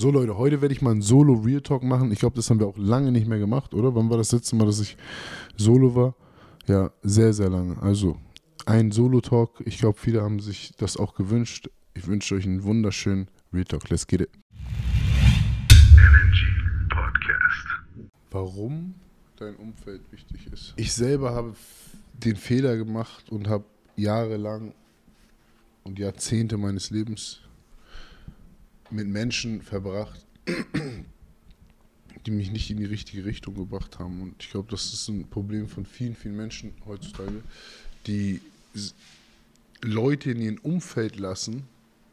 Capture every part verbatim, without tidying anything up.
So Leute, heute werde ich mal einen Solo-Real Talk machen. Ich glaube, das haben wir auch lange nicht mehr gemacht, oder? Wann war das letzte Mal, dass ich Solo war? Ja, sehr, sehr lange. Also ein Solo-Talk. Ich glaube, viele haben sich das auch gewünscht. Ich wünsche euch einen wunderschönen Real Talk. Let's get it. Energy Podcast. Warum dein Umfeld wichtig ist. Ich selber habe den Fehler gemacht und habe jahrelang und Jahrzehnte meines Lebens mit Menschen verbracht, die mich nicht in die richtige Richtung gebracht haben. Und ich glaube, das ist ein Problem von vielen, vielen Menschen heutzutage, die Leute in ihrem Umfeld lassen,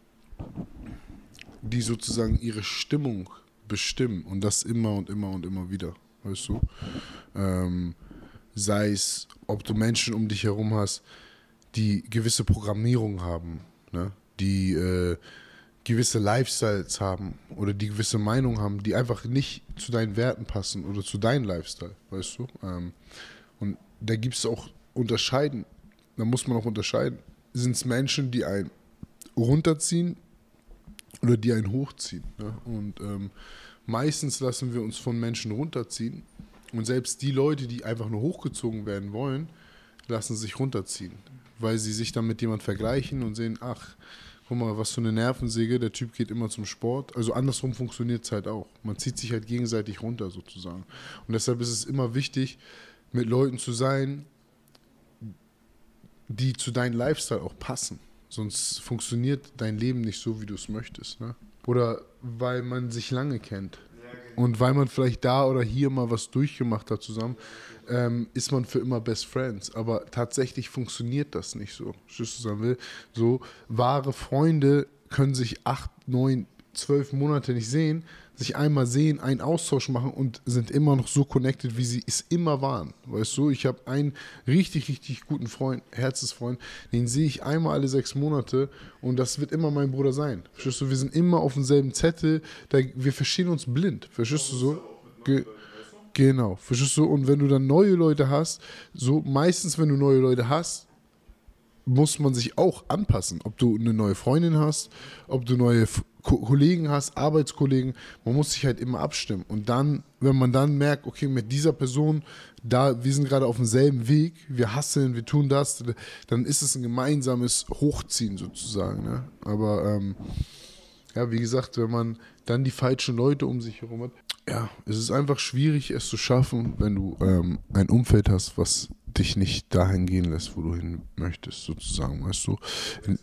die sozusagen ihre Stimmung bestimmen. Und das immer und immer und immer wieder. Weißt du? Ähm, sei es, ob du Menschen um dich herum hast, die gewisse Programmierung haben, ne? Die äh, gewisse Lifestyles haben oder die gewisse Meinung haben, die einfach nicht zu deinen Werten passen oder zu deinem Lifestyle, weißt du? Ähm, und da gibt es auch unterscheiden, da muss man auch unterscheiden, sind es Menschen, die einen runterziehen oder die einen hochziehen. Ne? Und ähm, meistens lassen wir uns von Menschen runterziehen und selbst die Leute, die einfach nur hochgezogen werden wollen, lassen sich runterziehen, weil sie sich dann mit jemand vergleichen und sehen, ach, guck mal, was für eine Nervensäge, der Typ geht immer zum Sport. Also andersrum funktioniert es halt auch. Man zieht sich halt gegenseitig runter sozusagen. Und deshalb ist es immer wichtig, mit Leuten zu sein, die zu deinem Lifestyle auch passen. Sonst funktioniert dein Leben nicht so, wie du es möchtest. Ne? Oder weil man sich lange kennt. Und weil man vielleicht da oder hier mal was durchgemacht hat zusammen, ähm, ist man für immer Best Friends. Aber tatsächlich funktioniert das nicht so. Schüsse sagen will, so wahre Freunde können sich acht, neun, zwölf Monate nicht sehen, sich einmal sehen, einen Austausch machen und sind immer noch so connected, wie sie es immer waren. Weißt du, ich habe einen richtig, richtig guten Freund, Herzensfreund, den sehe ich einmal alle sechs Monate und das wird immer mein Bruder sein. Verstehst du, wir sind immer auf demselben Zettel, da, wir verstehen uns blind. Verstehst du so? Ge- Genau, verstehst du? Und wenn du dann neue Leute hast, so meistens, wenn du neue Leute hast, muss man sich auch anpassen. Ob du eine neue Freundin hast, ob du neue F- Ko- Kollegen hast, Arbeitskollegen, man muss sich halt immer abstimmen. Und dann, wenn man dann merkt, okay, mit dieser Person, da, wir sind gerade auf demselben Weg, wir hasseln, wir tun das, dann ist es ein gemeinsames Hochziehen sozusagen. Ne? Aber ähm, ja, wie gesagt, wenn man dann die falschen Leute um sich herum hat, ja, es ist einfach schwierig, es zu schaffen, wenn du ähm, ein Umfeld hast, was dich nicht dahin gehen lässt, wo du hin möchtest, sozusagen, weißt du. In,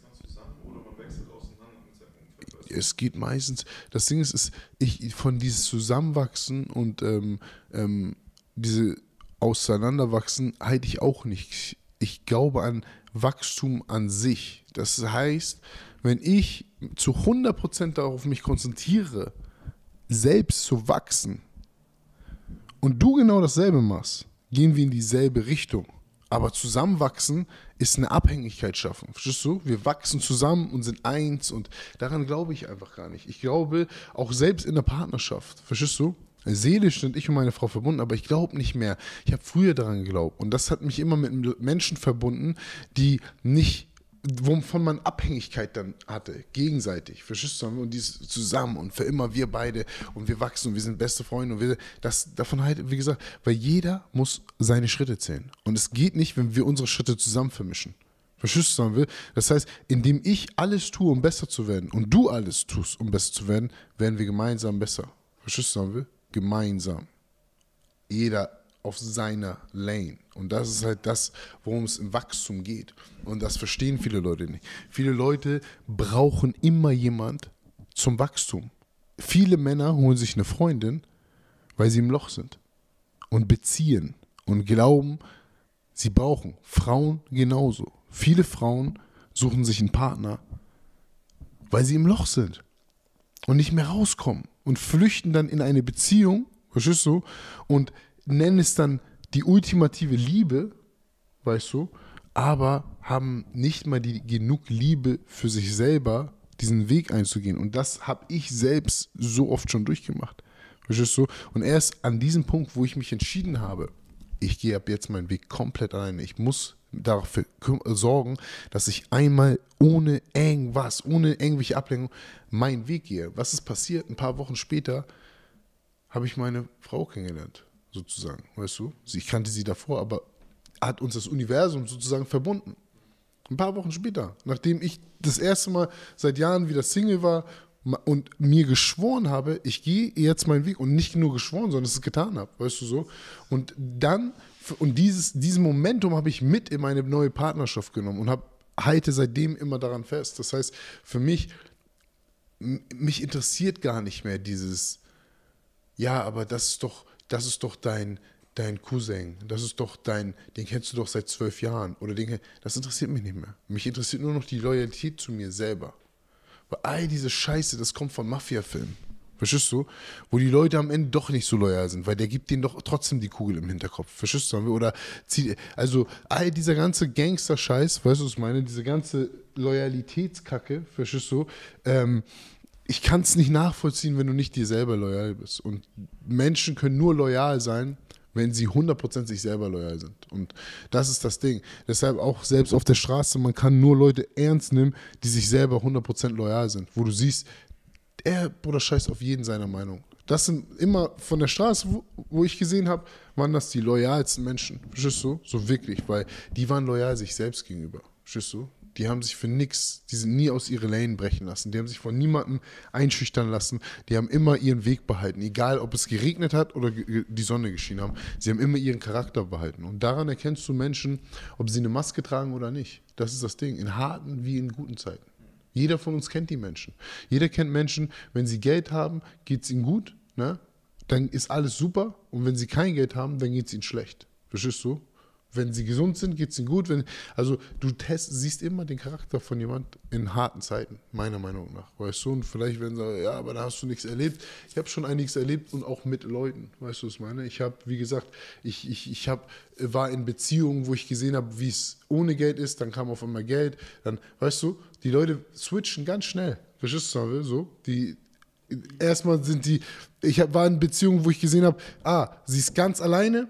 es geht meistens, das Ding ist, ist ich, von dieses Zusammenwachsen und ähm, ähm, diese Auseinanderwachsen halte ich auch nicht. Ich glaube an Wachstum an sich. Das heißt, wenn ich zu hundert Prozent darauf mich konzentriere, selbst zu wachsen und du genau dasselbe machst, gehen wir in dieselbe Richtung. Aber zusammenwachsen ist eine Abhängigkeit schaffen. Verstehst du? Wir wachsen zusammen und sind eins und daran glaube ich einfach gar nicht. Ich glaube auch selbst in der Partnerschaft. Verstehst du? Seelisch sind ich und meine Frau verbunden, aber ich glaube nicht mehr. Ich habe früher daran geglaubt und das hat mich immer mit Menschen verbunden, die nicht, wovon man Abhängigkeit dann hatte, gegenseitig, verstehst du? Und dies zusammen und für immer wir beide und wir wachsen und wir sind beste Freunde und wir, das davon halt, wie gesagt, weil jeder muss seine Schritte zählen und es geht nicht, wenn wir unsere Schritte zusammen vermischen. Verstehst du? Das heißt, indem ich alles tue, um besser zu werden und du alles tust, um besser zu werden, werden wir gemeinsam besser. Verstehst du? Gemeinsam. Jeder auf seiner Lane. Und das ist halt das, worum es im Wachstum geht. Und das verstehen viele Leute nicht. Viele Leute brauchen immer jemand zum Wachstum. Viele Männer holen sich eine Freundin, weil sie im Loch sind und beziehen und glauben, sie brauchen. Frauen genauso. Viele Frauen suchen sich einen Partner, weil sie im Loch sind und nicht mehr rauskommen und flüchten dann in eine Beziehung, verstehst du, und nennen es dann die ultimative Liebe, weißt du, aber haben nicht mal die genug Liebe für sich selber, diesen Weg einzugehen. Und das habe ich selbst so oft schon durchgemacht. Verstehst du? Und erst an diesem Punkt, wo ich mich entschieden habe, ich gehe ab jetzt meinen Weg komplett alleine. Ich muss dafür sorgen, dass ich einmal ohne irgendwas, ohne irgendwelche Ablenkung meinen Weg gehe. Was ist passiert? Ein paar Wochen später habe ich meine Frau kennengelernt, sozusagen, weißt du? Ich kannte sie davor, aber hat uns das Universum sozusagen verbunden. Ein paar Wochen später, nachdem ich das erste Mal seit Jahren wieder Single war und mir geschworen habe, ich gehe jetzt meinen Weg und nicht nur geschworen, sondern es getan habe, weißt du so. Und dann, und dieses, diesen Momentum habe ich mit in meine neue Partnerschaft genommen und habe halte seitdem immer daran fest. Das heißt, für mich, mich interessiert gar nicht mehr dieses, ja, aber das ist doch, das ist doch dein, dein Cousin, das ist doch dein, den kennst du doch seit zwölf Jahren oder den, das interessiert mich nicht mehr. Mich interessiert nur noch die Loyalität zu mir selber. Weil all diese Scheiße, das kommt von Mafia-Filmen. Verstehst du? Wo die Leute am Ende doch nicht so loyal sind, weil der gibt denen doch trotzdem die Kugel im Hinterkopf. Verstehst du? Oder zieht, also all dieser ganze Gangster-Scheiß, weißt du, was ich meine? Diese ganze Loyalitätskacke, verstehst du? Ähm, ich kann es nicht nachvollziehen, wenn du nicht dir selber loyal bist. Und Menschen können nur loyal sein, wenn sie hundert Prozent sich selber loyal sind. Und das ist das Ding. Deshalb auch selbst auf der Straße, man kann nur Leute ernst nehmen, die sich selber hundert Prozent loyal sind. Wo du siehst, er, Bruder, scheißt auf jeden seiner Meinung. Das sind immer von der Straße, wo, wo ich gesehen habe, waren das die loyalsten Menschen. Verstehst du? So wirklich, weil die waren loyal sich selbst gegenüber. Verstehst du? Die haben sich für nichts, die sind nie aus ihrer Lane brechen lassen. Die haben sich von niemandem einschüchtern lassen. Die haben immer ihren Weg behalten. Egal, ob es geregnet hat oder die Sonne geschienen haben. Sie haben immer ihren Charakter behalten. Und daran erkennst du Menschen, ob sie eine Maske tragen oder nicht. Das ist das Ding. In harten wie in guten Zeiten. Jeder von uns kennt die Menschen. Jeder kennt Menschen, wenn sie Geld haben, geht es ihnen gut, ne? Dann ist alles super. Und wenn sie kein Geld haben, dann geht es ihnen schlecht. Verstehst du? Wenn sie gesund sind, geht es ihnen gut. Wenn, also du test, siehst immer den Charakter von jemand in harten Zeiten, meiner Meinung nach. Weißt du, und vielleicht werden sie sagen, ja, aber da hast du nichts erlebt. Ich habe schon einiges erlebt und auch mit Leuten. Weißt du, was ich meine? Ich habe, wie gesagt, ich, ich, ich hab, war in Beziehungen, wo ich gesehen habe, wie es ohne Geld ist. Dann kam auf einmal Geld. Dann, weißt du, die Leute switchen ganz schnell. Verstehst du, so? Die, erstmal sind die, ich hab, war in Beziehungen, wo ich gesehen habe, ah, sie ist ganz alleine,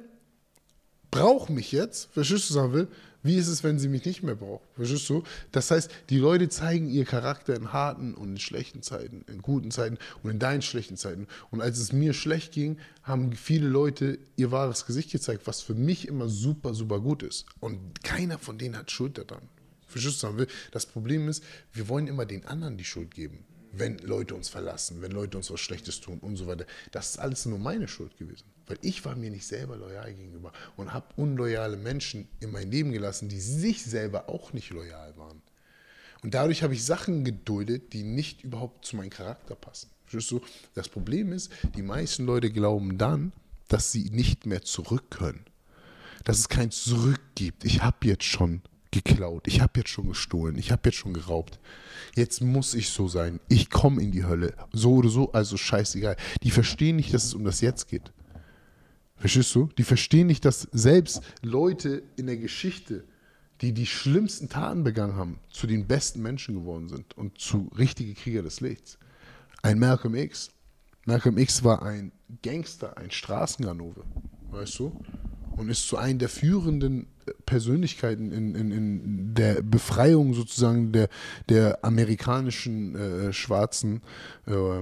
braucht mich jetzt, verstehst du, sagen will, wie ist es, wenn sie mich nicht mehr braucht, verstehst du? Das heißt, die Leute zeigen ihr Charakter in harten und in schlechten Zeiten, in guten Zeiten und in deinen schlechten Zeiten. Und als es mir schlecht ging, haben viele Leute ihr wahres Gesicht gezeigt, was für mich immer super, super gut ist. Und keiner von denen hat Schuld daran. Verstehst du, sagen will? Das Problem ist, wir wollen immer den anderen die Schuld geben, wenn Leute uns verlassen, wenn Leute uns was Schlechtes tun und so weiter. Das ist alles nur meine Schuld gewesen. Weil ich war mir nicht selber loyal gegenüber und habe unloyale Menschen in mein Leben gelassen, die sich selber auch nicht loyal waren. Und dadurch habe ich Sachen geduldet, die nicht überhaupt zu meinem Charakter passen. Verstehst du? Das Problem ist, die meisten Leute glauben dann, dass sie nicht mehr zurück können. Dass es kein Zurück gibt. Ich habe jetzt schon geklaut, ich habe jetzt schon gestohlen, ich habe jetzt schon geraubt. Jetzt muss ich so sein. Ich komme in die Hölle. So oder so, also scheißegal. Die verstehen nicht, dass es um das Jetzt geht. Verstehst du? Die verstehen nicht, dass selbst Leute in der Geschichte, die die schlimmsten Taten begangen haben, zu den besten Menschen geworden sind und zu richtigen Krieger des Lichts. Ein Malcolm X. Malcolm X war ein Gangster, ein Straßenganove, weißt du? Und ist zu einem der führenden Persönlichkeiten in, in, in der Befreiung sozusagen der, der amerikanischen äh, Schwarzen äh,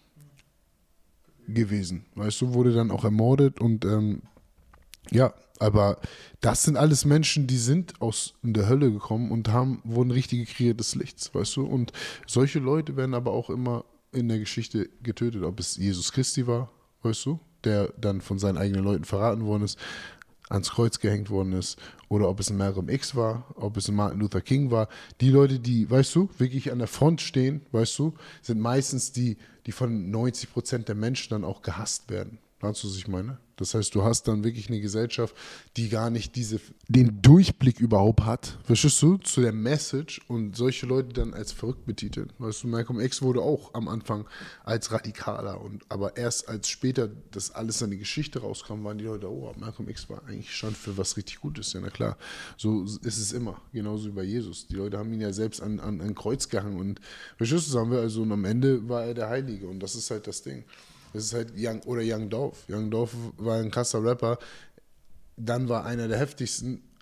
gewesen. Weißt du, wurde dann auch ermordet und ähm, ja, aber das sind alles Menschen, die sind aus der Hölle gekommen und haben, wurden richtige Krieger des Lichts, weißt du? Und solche Leute werden aber auch immer in der Geschichte getötet, ob es Jesus Christi war, weißt du, der dann von seinen eigenen Leuten verraten worden ist, ans Kreuz gehängt worden ist, oder ob es ein Malcolm X war, ob es ein Martin Luther King war. Die Leute, die, weißt du, wirklich an der Front stehen, weißt du, sind meistens die, die von neunzig Prozent der Menschen dann auch gehasst werden. Weißt du, was ich meine? Das heißt, du hast dann wirklich eine Gesellschaft, die gar nicht diese, den Durchblick überhaupt hat, verstehst du, zu der Message und solche Leute dann als verrückt betiteln. Weißt du, Malcolm X wurde auch am Anfang als radikaler, und aber erst als später das alles seine Geschichte rauskam, waren die Leute, oh, Malcolm X war eigentlich stand für was richtig Gutes. Ja, na klar, so ist es immer, genauso wie bei Jesus. Die Leute haben ihn ja selbst an, an ein Kreuz gehangen und verstehst du, sagen wir, also und am Ende war er der Heilige und das ist halt das Ding. Das ist halt Young, oder Young Dolph. Young Dolph war ein krasser Rapper. Dann war einer der heftigsten,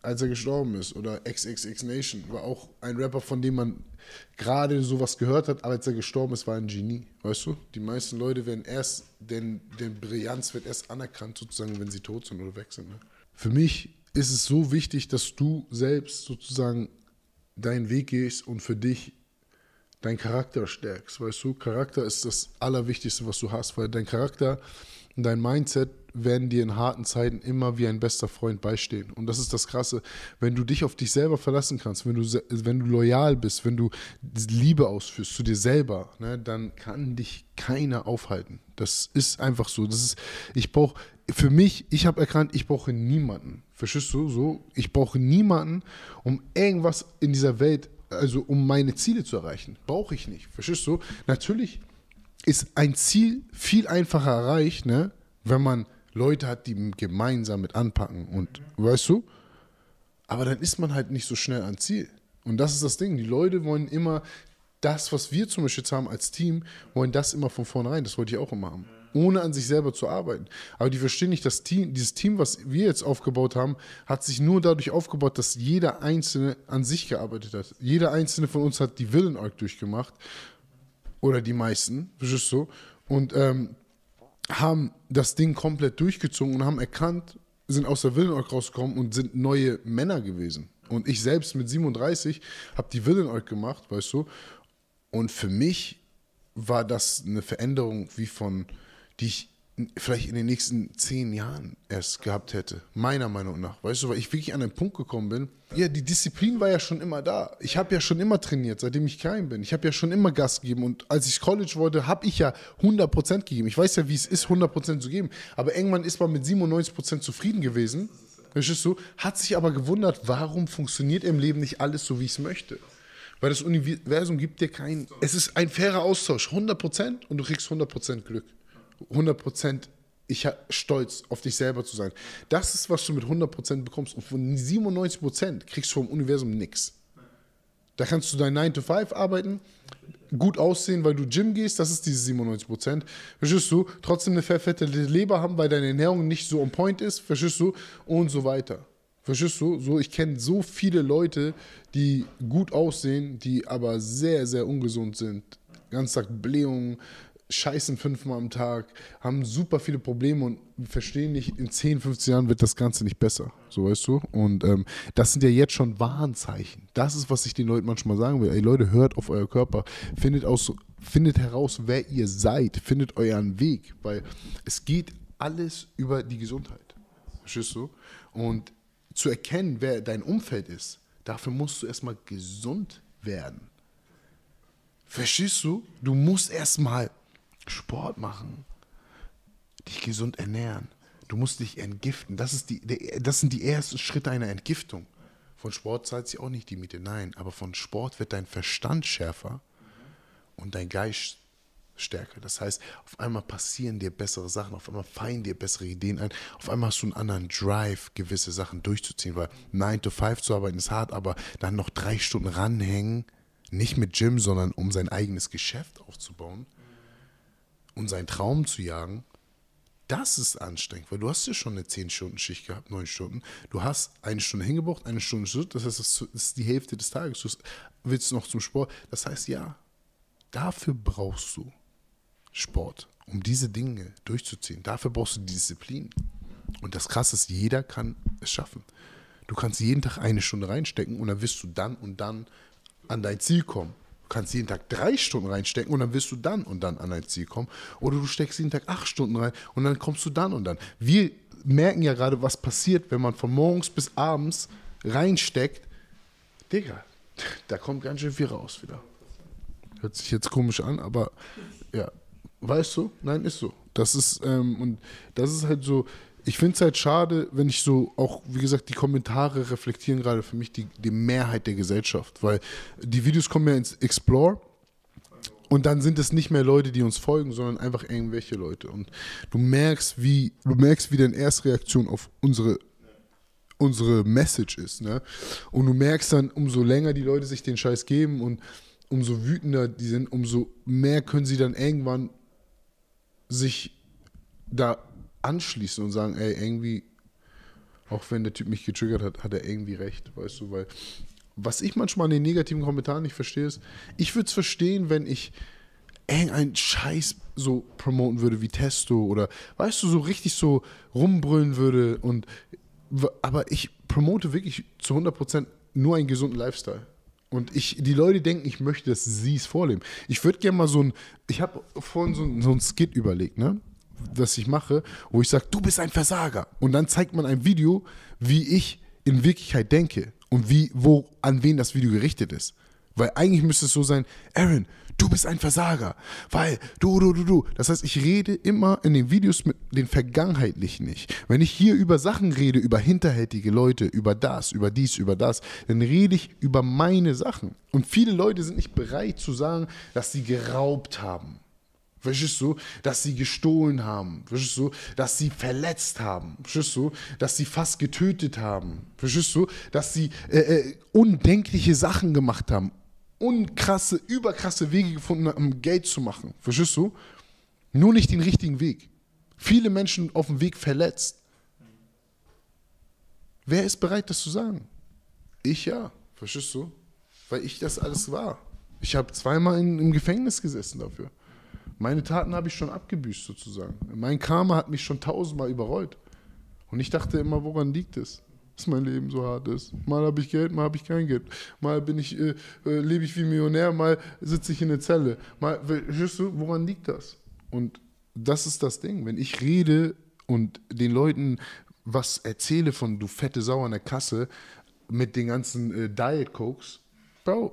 als er gestorben ist. Oder X X X Nation war auch ein Rapper, von dem man gerade sowas gehört hat, aber als er gestorben ist, war er ein Genie. Weißt du? Die meisten Leute werden erst, denn, denn Brillanz wird erst anerkannt, sozusagen, wenn sie tot sind oder weg sind. Ne? Für mich ist es so wichtig, dass du selbst sozusagen deinen Weg gehst und für dich deinen Charakter stärkst. Weißt du? Charakter ist das Allerwichtigste, was du hast, weil dein Charakter und dein Mindset werden dir in harten Zeiten immer wie ein bester Freund beistehen. Und das ist das Krasse. Wenn du dich auf dich selber verlassen kannst, wenn du, wenn du loyal bist, wenn du Liebe ausführst zu dir selber, ne, dann kann dich keiner aufhalten. Das ist einfach so. Das ist, ich brauche, für mich, ich habe erkannt, ich brauche niemanden. Verstehst du? So, ich brauche niemanden, um irgendwas in dieser Welt, also um meine Ziele zu erreichen. Brauche ich nicht. Verstehst du? Natürlich ist ein Ziel viel einfacher erreicht, ne, wenn man Leute hat, die gemeinsam mit anpacken und, weißt du, aber dann ist man halt nicht so schnell ans Ziel. Und das ist das Ding, die Leute wollen immer das, was wir zum Beispiel jetzt haben als Team, wollen das immer von vornherein, das wollte ich auch immer haben, ohne an sich selber zu arbeiten. Aber die verstehen nicht, das Team, dieses Team, was wir jetzt aufgebaut haben, hat sich nur dadurch aufgebaut, dass jeder Einzelne an sich gearbeitet hat. Jeder Einzelne von uns hat die Villain Arc durchgemacht, oder die meisten, verstehst du, und ähm, haben das Ding komplett durchgezogen und haben erkannt, sind aus der Villain Arc rausgekommen und sind neue Männer gewesen. Und ich selbst mit siebenunddreißig habe die Villain Arc gemacht, weißt du. Und für mich war das eine Veränderung wie von, die ich vielleicht in den nächsten zehn Jahren erst gehabt hätte, meiner Meinung nach, weißt du, weil ich wirklich an einen Punkt gekommen bin, ja, die Disziplin war ja schon immer da. Ich habe ja schon immer trainiert, seitdem ich klein bin. Ich habe ja schon immer Gas gegeben und als ich College wollte, habe ich ja hundert Prozent gegeben. Ich weiß ja, wie es ist, hundert Prozent zu geben, aber irgendwann ist man mit siebenundneunzig Prozent zufrieden gewesen, verstehst du, hat sich aber gewundert, warum funktioniert im Leben nicht alles so, wie ich es möchte. Weil das Universum gibt dir keinen, es ist ein fairer Austausch, hundert Prozent und du kriegst hundert Prozent Glück. hundert Prozent ich habe stolz auf dich selber zu sein. Das ist, was du mit hundert Prozent bekommst. Und von siebenundneunzig Prozent kriegst du vom Universum nichts. Da kannst du dein nine to five arbeiten, gut aussehen, weil du Gym gehst, das ist diese siebenundneunzig Prozent. Verstehst du? Trotzdem eine verfettete Leber haben, weil deine Ernährung nicht so on point ist, verstehst du? Und so weiter. Verstehst du? So, ich kenne so viele Leute, die gut aussehen, die aber sehr, sehr ungesund sind. Ganz Tag Blähungen, scheißen fünfmal am Tag, haben super viele Probleme und verstehen nicht, in zehn, fünfzehn Jahren wird das Ganze nicht besser. So, weißt du? Und ähm, das sind ja jetzt schon Warnzeichen. Das ist, was ich den Leuten manchmal sagen will. Ey Leute, hört auf euer Körper. Findet, aus, findet heraus, wer ihr seid. Findet euren Weg. Weil es geht alles über die Gesundheit. Verstehst du? Und zu erkennen, wer dein Umfeld ist, dafür musst du erstmal gesund werden. Verstehst du? Du musst erstmal Sport machen, dich gesund ernähren. Du musst dich entgiften. Das, ist die, der, das sind die ersten Schritte einer Entgiftung. Von Sport zahlt sich auch nicht die Miete, nein. Aber von Sport wird dein Verstand schärfer und dein Geist stärker. Das heißt, auf einmal passieren dir bessere Sachen, auf einmal fallen dir bessere Ideen ein, auf einmal hast du einen anderen Drive, gewisse Sachen durchzuziehen, weil nine to five zu arbeiten ist hart, aber dann noch drei Stunden ranhängen, nicht mit Gym, sondern um sein eigenes Geschäft aufzubauen und seinen Traum zu jagen, das ist anstrengend, weil du hast ja schon eine zehn Stunden Schicht gehabt, neun Stunden. Du hast eine Stunde hingebracht, eine Stunde zurück, das heißt, das ist die Hälfte des Tages. Du willst noch zum Sport. Das heißt, ja, dafür brauchst du Sport, um diese Dinge durchzuziehen. Dafür brauchst du Disziplin. Und das Krasse ist, jeder kann es schaffen. Du kannst jeden Tag eine Stunde reinstecken und dann wirst du dann und dann an dein Ziel kommen. Du kannst jeden Tag drei Stunden reinstecken und dann wirst du dann und dann an dein Ziel kommen. Oder du steckst jeden Tag acht Stunden rein und dann kommst du dann und dann. Wir merken ja gerade, was passiert, wenn man von morgens bis abends reinsteckt. Digga, da kommt ganz schön viel raus wieder. Hört sich jetzt komisch an, aber ja, weißt du? Nein, ist so. Das ist, ähm, und das ist halt so, ich finde es halt schade, wenn ich so auch, wie gesagt, die Kommentare reflektieren gerade für mich die, die Mehrheit der Gesellschaft, weil die Videos kommen ja ins Explore und dann sind es nicht mehr Leute, die uns folgen, sondern einfach irgendwelche Leute und du merkst, wie, du merkst, wie deine Erstreaktion auf unsere, unsere Message ist, ne? Und du merkst dann, umso länger die Leute sich den Scheiß geben und umso wütender die sind, umso mehr können sie dann irgendwann sich da anschließen und sagen, ey, irgendwie Auch wenn der Typ mich getriggert hat, hat er irgendwie recht, weißt du, weil was ich manchmal in den negativen Kommentaren nicht verstehe, ist, ich würde es verstehen, wenn ich irgendeinen Scheiß so promoten würde wie Testo oder, weißt du, so richtig so rumbrüllen würde und, aber ich promote wirklich zu hundert Prozent nur einen gesunden Lifestyle. Und ich, die Leute denken, ich möchte, dass sie es vorleben. Ich würde gerne mal so ein, ich habe vorhin so, ein- so ein Skit überlegt, ne? Das ich mache, wo ich sage, du bist ein Versager. Und dann zeigt man ein Video, wie ich in Wirklichkeit denke und wie, wo, an wen das Video gerichtet ist. Weil eigentlich müsste es so sein, Aaron, du bist ein Versager, weil du, du, du, du. Das heißt, ich rede immer in den Videos mit den Vergangenheitlichen nicht. Wenn ich hier über Sachen rede, über hinterhältige Leute, über das, über dies, über das, dann rede ich über meine Sachen. Und viele Leute sind nicht bereit zu sagen, dass sie geraubt haben. Verstehst du? Dass sie gestohlen haben. Verstehst du? Dass sie verletzt haben. Verstehst du? Dass sie fast getötet haben. Verstehst du? Dass sie äh, äh, undenkliche Sachen gemacht haben. Unkrasse, überkrasse Wege gefunden haben, um Geld zu machen. Verstehst du? Nur nicht den richtigen Weg. Viele Menschen auf dem Weg verletzt. Wer ist bereit, das zu sagen? Ich ja. Verstehst du? Weil ich das alles war. Ich habe zweimal in, im Gefängnis gesessen dafür. Meine Taten habe ich schon abgebüßt sozusagen. Mein Karma hat mich schon tausendmal überrollt. Und ich dachte immer, woran liegt es? Dass mein Leben so hart ist. Mal habe ich Geld, mal habe ich kein Geld. Mal bin ich, äh, äh, lebe ich wie Millionär, mal sitze ich in der Zelle. Mal, weißt du, woran liegt das? Und das ist das Ding. Wenn ich rede und den Leuten was erzähle von du fette Sau an der Kasse mit den ganzen äh, Diet Cokes, Bro,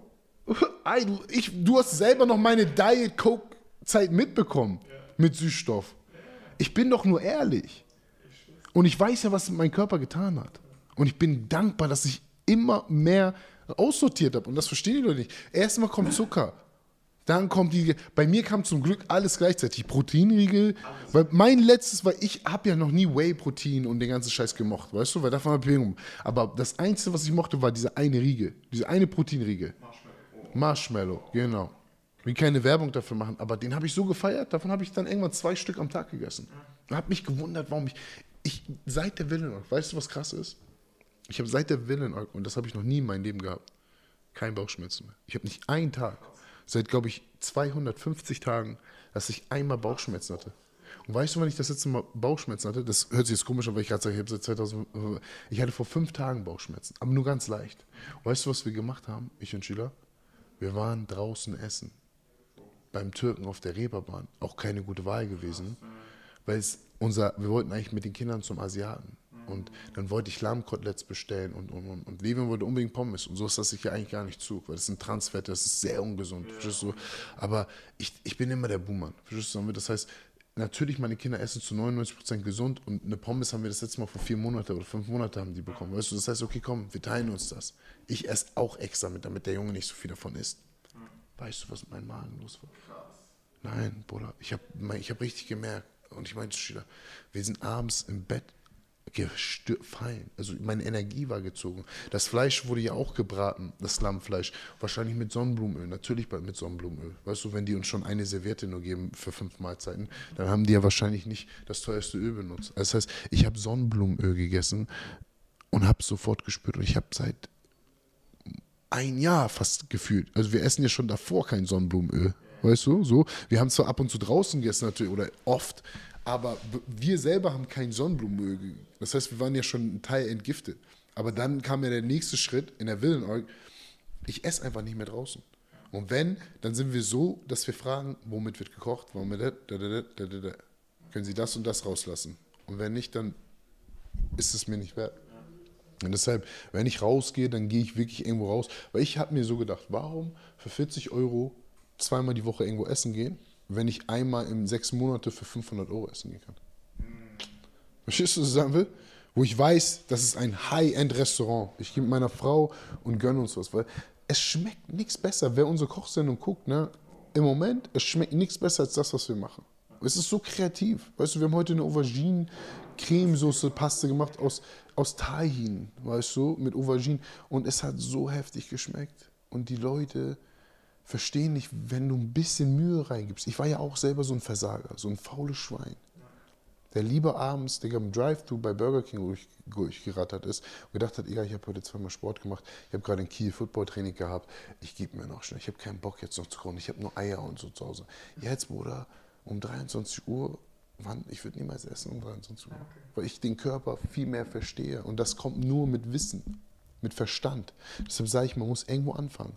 ich, du hast selber noch meine Diet Coke Zeit mitbekommen mit Süßstoff. Ich bin doch nur ehrlich. Und ich weiß ja, was mein Körper getan hat. Und ich bin dankbar, dass ich immer mehr aussortiert habe. Und das verstehen die Leute nicht. Erstmal kommt Zucker. Dann kommt die. Bei mir kam zum Glück alles gleichzeitig. Proteinriegel. Weil mein letztes, weil ich habe ja noch nie Whey-Protein und den ganzen Scheiß gemocht. Weißt du? Weil davon habe ich Bewegung. Aber das Einzige, was ich mochte, war diese eine Riegel. Diese eine Proteinriegel. Marshmallow. Marshmallow, genau. Ich will keine Werbung dafür machen, aber den habe ich so gefeiert, davon habe ich dann irgendwann zwei Stück am Tag gegessen. Und habe mich gewundert, warum ich, ich seit der Willenolk, weißt du, was krass ist? Ich habe seit der Willenolk, und das habe ich noch nie in meinem Leben gehabt, kein Bauchschmerzen mehr. Ich habe nicht einen Tag, seit, glaube ich, zweihundertfünfzig Tagen, dass ich einmal Bauchschmerzen hatte. Und weißt du, wann ich das letzte Mal Bauchschmerzen hatte? Das hört sich jetzt komisch an, weil ich gerade sage, ich habe seit zweitausend, ich hatte vor fünf Tagen Bauchschmerzen, aber nur ganz leicht. Und weißt du, was wir gemacht haben, ich und Schüler? Wir waren draußen essen. Beim Türken auf der Reeperbahn auch keine gute Wahl gewesen, weil es unser, wir wollten eigentlich mit den Kindern zum Asiaten und dann wollte ich Lammkoteletts bestellen und, und, und, und Levin wollte unbedingt Pommes und so ist das sich ja eigentlich gar nicht zu, weil das sind Transfette, das ist sehr ungesund, verstehst du? Aber ich, ich bin immer der Buhmann, verstehst du? Das heißt, natürlich meine Kinder essen zu neunundneunzig Prozent gesund und eine Pommes haben wir das letzte Mal vor vier Monaten oder fünf Monaten haben die bekommen, weißt du? Das heißt, okay, komm, wir teilen uns das. Ich esse auch extra mit, damit der Junge nicht so viel davon isst. Weißt du, was mit meinem Magen los war? Krass. Nein, Bruder, ich habe ich hab richtig gemerkt, und ich meinte, Schüler, wir sind abends im Bett gefallen. Also meine Energie war gezogen. Das Fleisch wurde ja auch gebraten, das Lammfleisch, wahrscheinlich mit Sonnenblumenöl, natürlich mit Sonnenblumenöl. Weißt du, wenn die uns schon eine Serviette nur geben für fünf Mahlzeiten, dann haben die ja wahrscheinlich nicht das teuerste Öl benutzt. Das heißt, ich habe Sonnenblumenöl gegessen und habe sofort gespürt, und ich habe seit ein Jahr fast gefühlt. Also wir essen ja schon davor kein Sonnenblumenöl, weißt du, so. Wir haben zwar ab und zu draußen gegessen natürlich oder oft, aber wir selber haben kein Sonnenblumenöl. Das heißt, wir waren ja schon ein Teil entgiftet. Aber dann kam ja der nächste Schritt in der Willenolk, ich esse einfach nicht mehr draußen. Und wenn, dann sind wir so, dass wir fragen, womit wird gekocht, womit da, da, da, da, da, da. Können Sie das und das rauslassen? Und wenn nicht, dann ist es mir nicht wert. Und deshalb, wenn ich rausgehe, dann gehe ich wirklich irgendwo raus. Weil ich habe mir so gedacht, warum für vierzig Euro zweimal die Woche irgendwo essen gehen, wenn ich einmal in sechs Monate für fünfhundert Euro essen gehen kann? Verstehst du, was ich sagen will? Wo ich weiß, das ist ein High-End-Restaurant. Ich gehe mit meiner Frau und gönne uns was. Weil es schmeckt nichts besser. Wer unsere Kochsendung guckt, ne, im Moment, es schmeckt nichts besser als das, was wir machen. Es ist so kreativ. Weißt du, wir haben heute eine Aubergine-Cremesoße-Paste gemacht aus, aus Tahin, weißt du, mit Aubergine. Und es hat so heftig geschmeckt. Und die Leute verstehen nicht, wenn du ein bisschen Mühe reingibst. Ich war ja auch selber so ein Versager, so ein faules Schwein. der lieber abends, Digga, im Drive-Thru bei Burger King durch, durchgerattert ist und gedacht hat, ja, ich habe heute zweimal Sport gemacht, ich habe gerade ein Kiel Football-Training gehabt, ich gebe mir noch schnell, ich habe keinen Bock jetzt noch zu kochen, ich habe nur Eier und so zu Hause. Jetzt, Bruder, um dreiundzwanzig Uhr, wann, ich würde niemals essen um dreiundzwanzig Uhr, okay. Weil ich den Körper viel mehr verstehe und das kommt nur mit Wissen, mit Verstand. Deshalb sage ich, man muss irgendwo anfangen.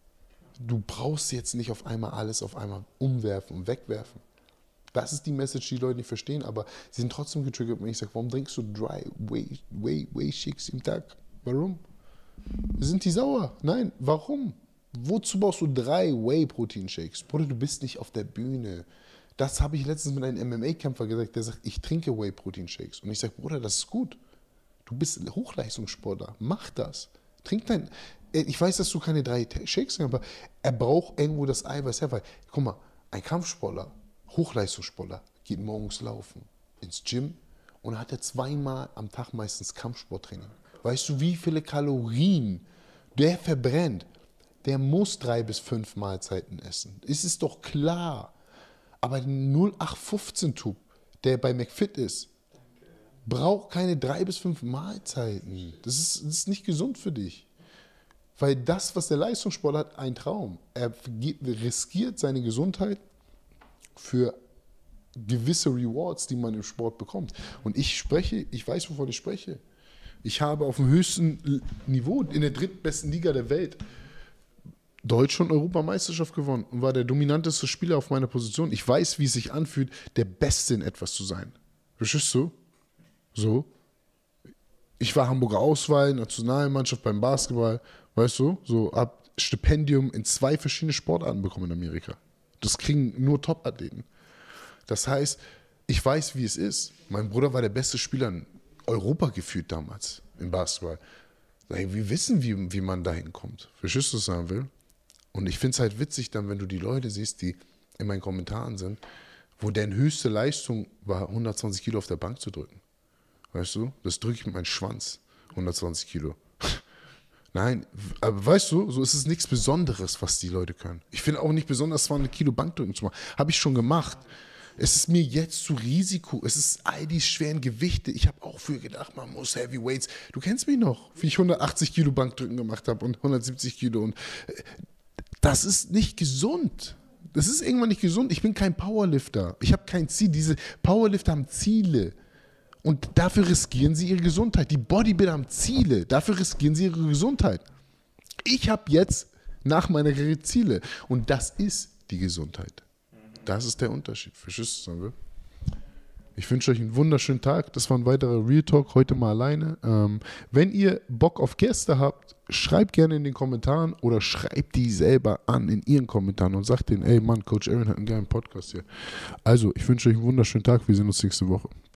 Du brauchst jetzt nicht auf einmal alles auf einmal umwerfen und wegwerfen. Das ist die Message, die Leute nicht verstehen, aber sie sind trotzdem getriggert, wenn ich sage, warum trinkst du drei Whey, Whey, Whey Shakes im Tag? Warum? Sind die sauer? Nein, warum? Wozu brauchst du drei Whey-Protein-Shakes? Bruder, du bist nicht auf der Bühne. Das habe ich letztens mit einem M M A-Kämpfer gesagt, der sagt, ich trinke Whey-Protein-Shakes. Und ich sage, Bruder, das ist gut. Du bist Hochleistungssportler, mach das. Trink dein... Ich weiß, dass du keine drei Shakes hast, aber er braucht irgendwo das Eiweiß her, weil, guck mal, ein Kampfsportler, Hochleistungssportler, geht morgens laufen ins Gym und hat er zweimal am Tag meistens Kampfsporttraining. Weißt du, wie viele Kalorien der verbrennt? Der muss drei bis fünf Mahlzeiten essen. Es ist doch klar. Aber der null acht fünfzehn-Typ, der bei McFit ist, braucht keine drei bis fünf Mahlzeiten. Das ist, das ist nicht gesund für dich. Weil das, was der Leistungssportler hat, ein Traum. Er riskiert seine Gesundheit für gewisse Rewards, die man im Sport bekommt. Und ich spreche, ich weiß, wovon ich spreche. Ich habe auf dem höchsten Niveau, in der drittbesten Liga der Welt, Deutsche- und Europameisterschaft gewonnen und war der dominanteste Spieler auf meiner Position. Ich weiß, wie es sich anfühlt, der Beste in etwas zu sein. Verstehst du? So. Ich war Hamburger Auswahl, Nationalmannschaft beim Basketball, weißt du? So, hab Stipendium in zwei verschiedene Sportarten bekommen in Amerika. Das kriegen nur Top-Athleten. Das heißt, ich weiß, wie es ist. Mein Bruder war der beste Spieler in Europa gefühlt damals im Basketball. Wir wissen, wie, wie man da hinkommt. Verstehst du, was ich sagen will? Und ich finde es halt witzig dann, wenn du die Leute siehst, die in meinen Kommentaren sind, wo deren höchste Leistung war, hundertzwanzig Kilo auf der Bank zu drücken. Weißt du? Das drücke ich mit meinem Schwanz, hundertzwanzig Kilo. Nein, aber weißt du, so ist es nichts Besonderes, was die Leute können. Ich finde auch nicht besonders, zweihundert Kilo Bankdrücken zu machen. Habe ich schon gemacht. Es ist mir jetzt zu Risiko. Es ist all die schweren Gewichte. Ich habe auch früher gedacht, man muss Heavyweights. Du kennst mich noch, wie ich hundertachtzig Kilo Bankdrücken gemacht habe und hundertsiebzig Kilo. Und das ist nicht gesund. Das ist irgendwann nicht gesund. Ich bin kein Powerlifter. Ich habe kein Ziel. Diese Powerlifter haben Ziele. Und dafür riskieren sie ihre Gesundheit. Die Bodybuilder haben Ziele. Dafür riskieren sie ihre Gesundheit. Ich habe jetzt nach meiner Karriere Ziele. Und das ist die Gesundheit. Das ist der Unterschied. Verstehst du, Sandra? Ich wünsche euch einen wunderschönen Tag. Das war ein weiterer Real Talk, heute mal alleine. Ähm, wenn ihr Bock auf Gäste habt, schreibt gerne in den Kommentaren oder schreibt die selber an in ihren Kommentaren und sagt denen, ey Mann, Coach Aaron hat einen geilen Podcast hier. Also, ich wünsche euch einen wunderschönen Tag. Wir sehen uns nächste Woche.